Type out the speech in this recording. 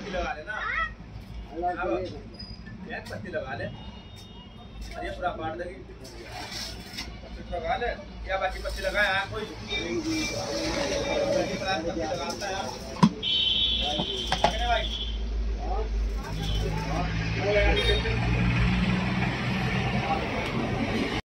पत्ती लगा लेना। अब एक पत्ती लगा ले और ये पूरा काट देगी। पत्ती लगा ले या बाकी पत्ती लगाए कोई पत्ती लगाता है।